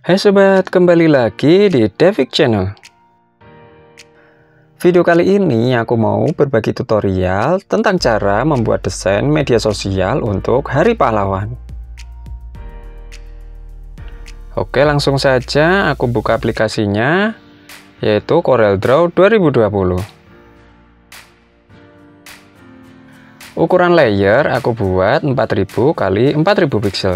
Hai sobat, kembali lagi di Devik Channel. Video kali ini aku mau berbagi tutorial tentang cara membuat desain media sosial untuk Hari Pahlawan. Oke, langsung saja aku buka aplikasinya, yaitu CorelDRAW 2020. Ukuran layer aku buat 4000 x 4000 pixel.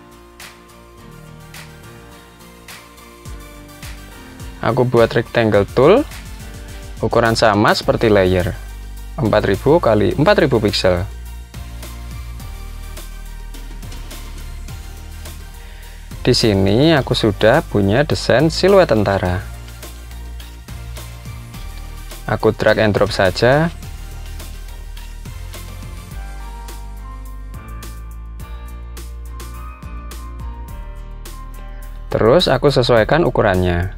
Aku buat rectangle tool, ukuran sama seperti layer, 4000 x 4000 pixel. Di sini aku sudah punya desain siluet tentara. Aku drag and drop saja. Terus aku sesuaikan ukurannya.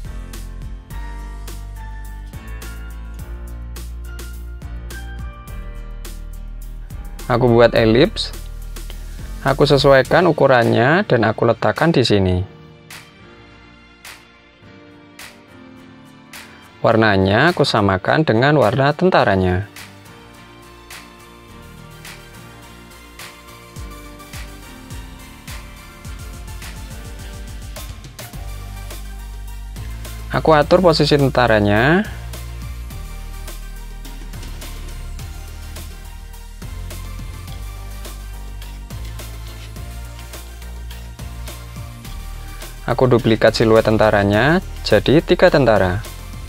Aku buat elips, aku sesuaikan ukurannya dan aku letakkan di sini. Warnanya aku samakan dengan warna tentaranya. Aku atur posisi tentaranya. Aku duplikat siluet tentaranya, jadi 3 tentara.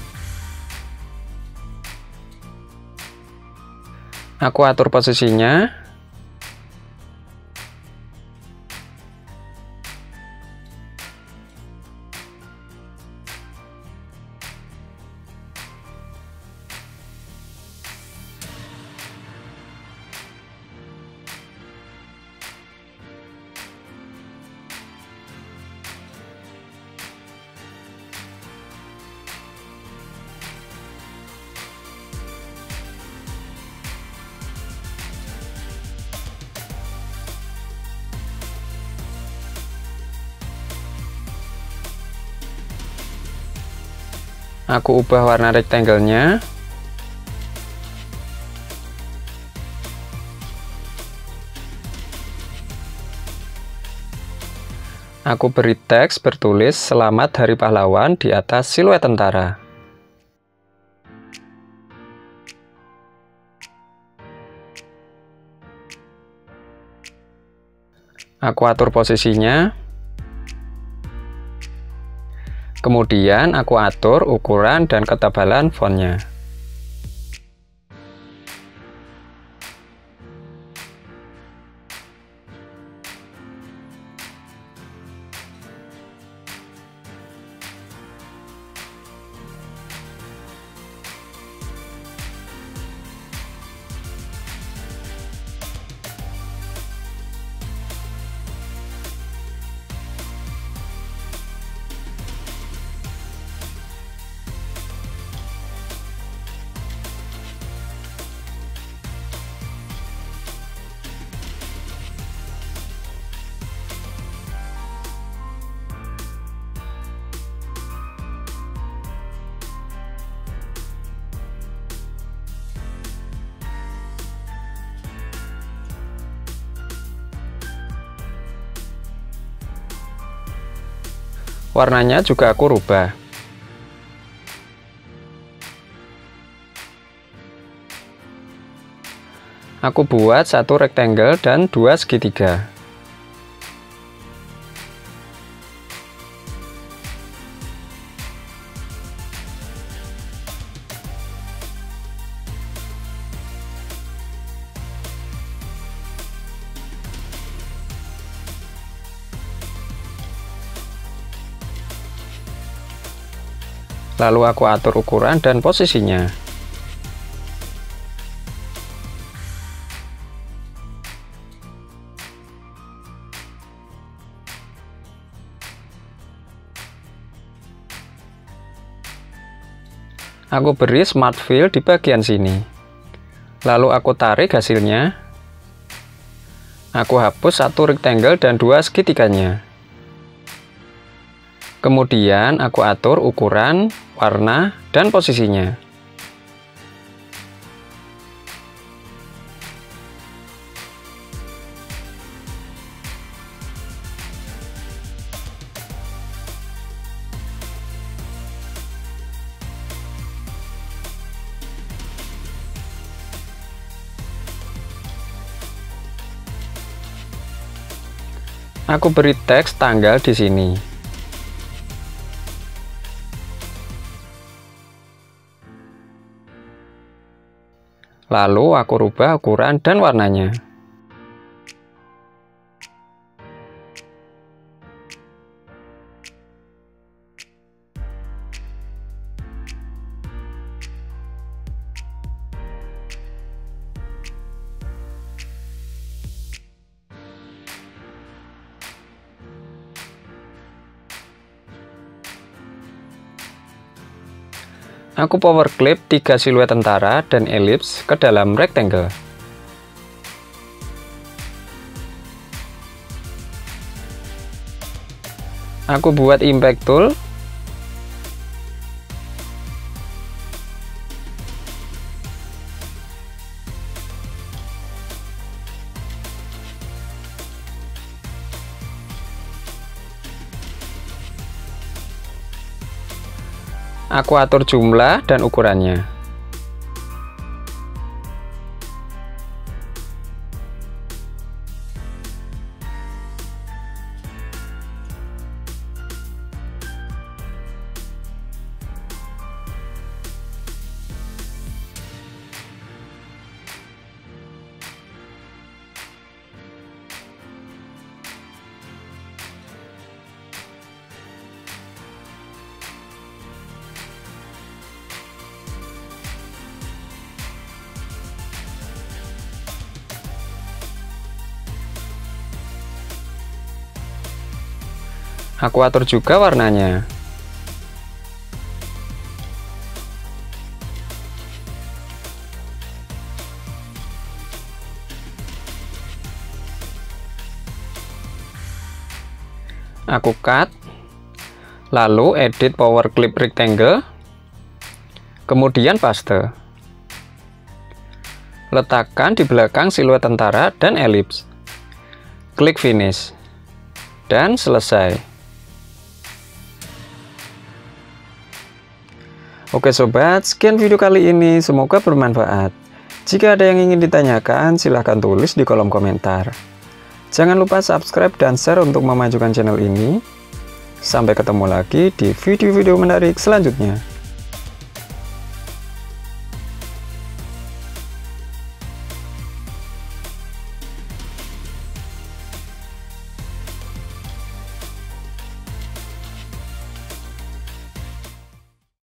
Aku atur posisinya. Aku ubah warna rectangle-nya. Aku beri teks bertulis "Selamat Hari Pahlawan" di atas siluet tentara. Aku atur posisinya. Kemudian aku atur ukuran dan ketebalan fontnya. Warnanya juga aku rubah. Aku buat 1 rectangle dan 2 segitiga. Lalu aku atur ukuran dan posisinya. Aku beri smart fill di bagian sini. Lalu aku tarik hasilnya. Aku hapus 1 rectangle dan 2 segitiganya. Kemudian aku atur ukuran, warna, dan posisinya. Aku beri teks tanggal di sini. Lalu aku rubah ukuran dan warnanya. Aku power clip 3 siluet tentara dan elips ke dalam rectangle. Aku buat impact tool. Aku atur jumlah dan ukurannya. Aku atur juga warnanya. Aku cut, lalu edit power clip rectangle, kemudian paste. Letakkan di belakang siluet tentara dan elips. Klik finish. Dan selesai. Oke sobat, sekian video kali ini, semoga bermanfaat. Jika ada yang ingin ditanyakan, silahkan tulis di kolom komentar. Jangan lupa subscribe dan share untuk memajukan channel ini. Sampai ketemu lagi di video-video menarik selanjutnya.